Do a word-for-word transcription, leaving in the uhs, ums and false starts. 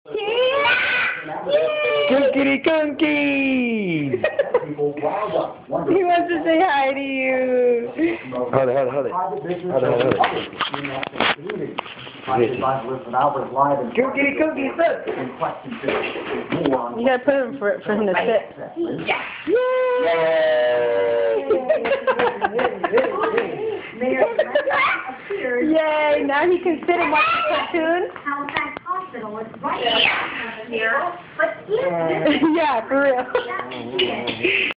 Kunkity kunky! He wants to say hi to you. Hold it, hold it, hold it. Hold it, hold it, hold it. Kunkity kunky, look! You gotta put him for, for him to sit. Yeah. Yay! Yay! Now he can sit and watch the cartoon. Hospital is right here, but Yeah, for real.